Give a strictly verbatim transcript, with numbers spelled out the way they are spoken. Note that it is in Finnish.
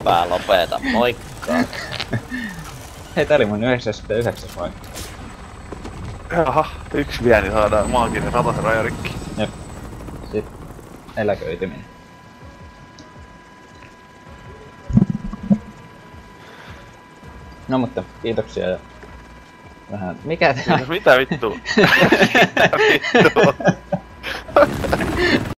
Seppää lopeta, moikka. Hei, tää oli mun yhdeksänkymmentäyhdeksän vai? Jaha, yksi vielä, niin saadaan maaginen ratasen raja rikki. Jep. Sitten eläköityminen. No mutta, kiitoksia ja vähän... Mikä tää? Mitä vittua? Mitä vittua?